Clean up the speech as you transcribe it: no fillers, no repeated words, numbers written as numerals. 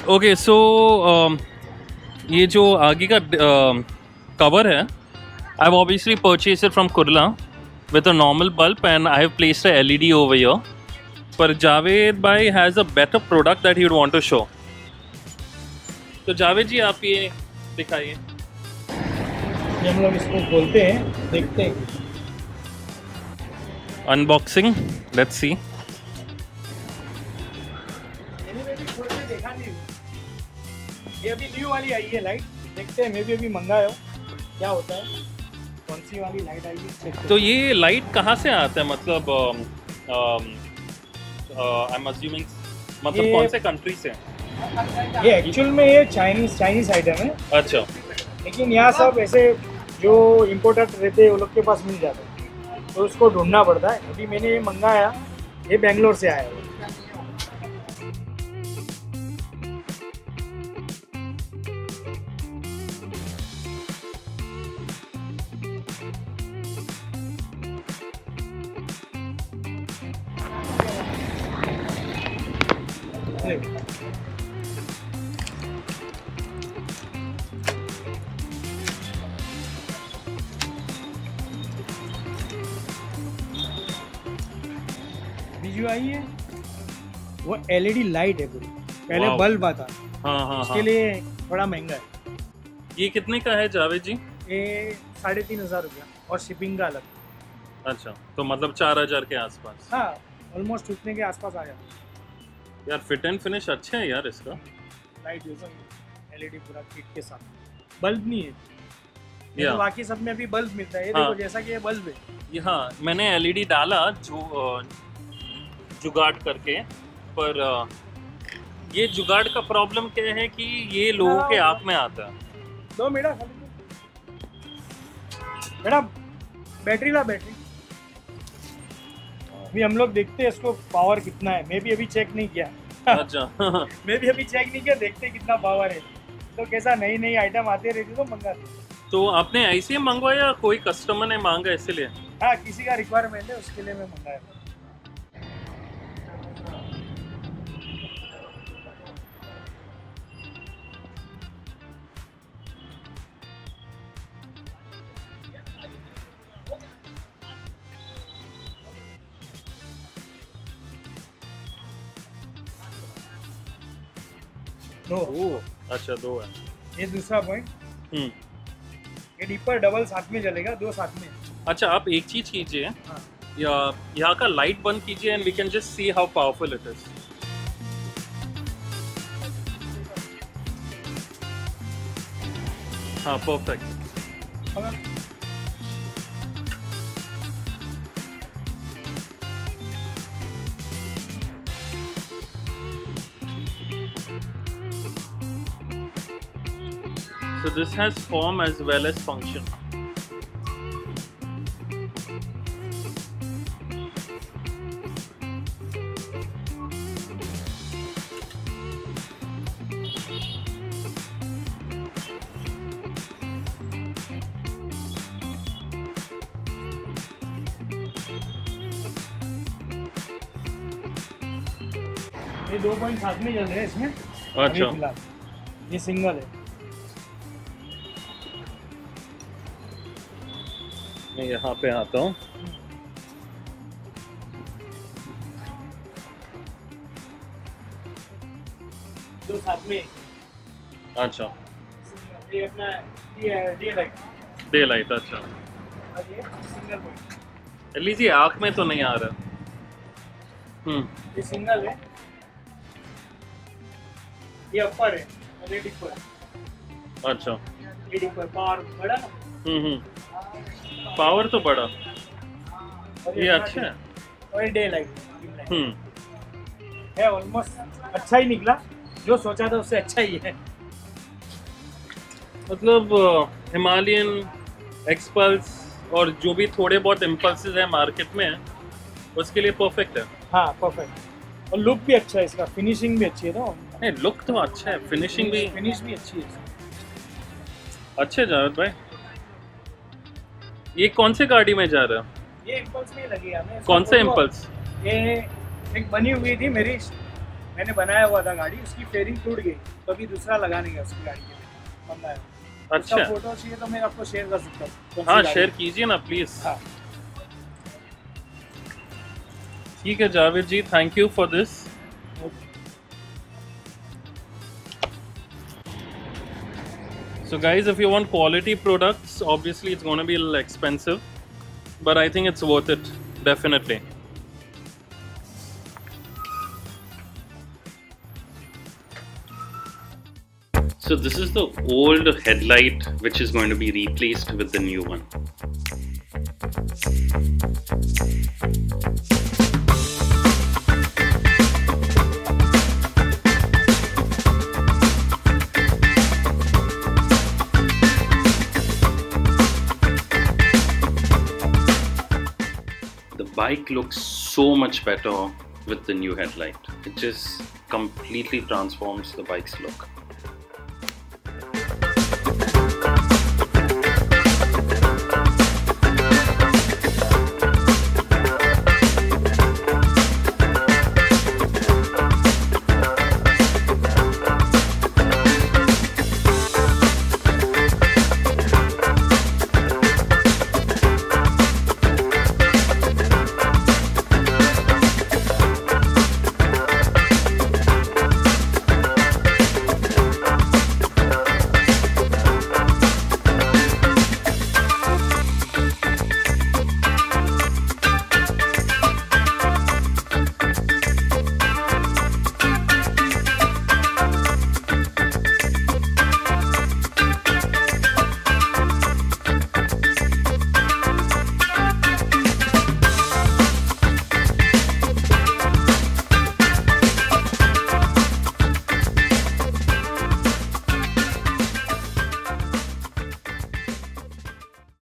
Okay so ये जो आगे का कवर है, I have obviously purchase it from Kurla with a normal bulb and I have placed a LED over here. पर जावेद भाई has a better product that he would want to show. तो जावेद जी आप ये दिखाइए। ये हम लोग इसको खोलते हैं, देखते हैं। Unboxing, let's see. देखा नहीं, ये अभी न्यू वाली आई है लाइट, देखते हैं। मैं भी अभी मंगाया हूँ, क्या होता है, कौन सी वाली लाइट आएगी। तो ये लाइट कहाँ से आता है, मतलब आई एम अज्यूमिंग मतलब कौन से कंट्री से? ये एक्चुअल में ये चाइनीज आइटम है। अच्छा, लेकिन यहाँ सब ऐसे जो इम्पोर्टर रहते हैं वो लोग के पास मिल जाता है, तो उसको ढूंढना पड़ता है। अभी मैंने ये मंगाया, ये बेंगलोर से आया है। जो आई है वो LED लाइट है पूरी, पहले बल्ब आता। हाँ, उसके लिए थोड़ा महंगा है। ये कितने का है जावेद जी? ये 3,500 रुपया और शिपिंग का अलग। अच्छा, तो मतलब 4,000 के आसपास। हाँ, ऑलमोस्ट उतने के आसपास आ जाता। यार फिट एंड फिनिश अच्छा है यार इसका। लाइट LED पूरा किट के साथ, बल्ब नहीं है। तो बाकी सब में अभी बल्ब मिलता है, ये देखो जैसा कि ये बल्ब है। हाँ, मैंने LED डाला जो जुगाड़ करके, पर ये जुगाड़ का प्रॉब्लम क्या है कि ये लोगों के आँख में आता है। 2 मिनट बेटा, बैटरी ला बैटरी। अभी हम लोग देखते हैं इसको पावर कितना है। मैं भी अभी चेक नहीं किया। अच्छा मैं भी अभी चेक नहीं किया, देखते कितना पावर है। तो कैसा नई आइटम आते रहती तो मंगाते। तो आपने ऐसे ही मंगवाया, कोई कस्टमर ने मांगा इसलिए? हाँ, किसी का रिक्वायरमेंट है, उसके लिए मैं मंगाया। अच्छा, 2 है। ये दूसरा पॉइंट। ये डीपर डबल साथ में चलेगा, 2 साथ में। अच्छा, आप एक चीज कीजिए, यहाँ का लाइट बंद कीजिए and we can just see how powerful it is. हाँ, perfect. So this has form as well as function. ये 2 पॉइंट साथ में चल रहे हैं इसमें। अच्छा, ये सिंगल है। मैं यहाँ पे आता हूँ। दो साथ में। अच्छा, ये अपना डे लाइट। अच्छा, और ये सिंगल पॉइंट। एटलीस्ट ये आँख में तो नहीं आ रहा। ये सिंगल है, ये अपर है और ये डिपर। अच्छा, ये डिपर पावर बड़ा ना। पावर तो बड़ा। ये अच्छा है। और ये डे लाइट है। ऑलमोस्ट अच्छा ही निकला, जो सोचा था उससे अच्छा ही है। मतलब हिमालयन एक्सपल्स और जो भी थोड़े बहुत इम्पल्सेस है मार्केट में, उसके लिए परफेक्ट है। हाँ, परफेक्ट। और लुक भी अच्छा है इसका, फिनिशिंग भी अच्छी है। तो नहीं, लुक तो अच्छा है, फिनिश भी अच्छी है। अच्छे जावेद भाई। ये कौन से गाड़ी में जा रहा है? ये इम्पल्स में लगी है। कौन से इम्पल्स? ये एक बनी हुई थी मेरी मैंने बनाया हुआ था गाड़ी, उसकी फेयरिंग टूट गई तो अभी दूसरा लगाने का उसकी गाड़ी के लिए बंदा है। अच्छा, उसका फोटो चाहिए तो मैं आपको शेयर कर सकता हूँ। कौन सी हाँ गाड़ी शेयर है? कीजिए ना प्लीज। हाँ ठीक है Javed ji, thank you for this. So guys, if you want quality products, obviously it's going to be a little expensive, but I think it's worth it, definitely. So this is the old headlight which is going to be replaced with the new one. The bike looks so much better with the new headlight. It just completely transforms the bike's look.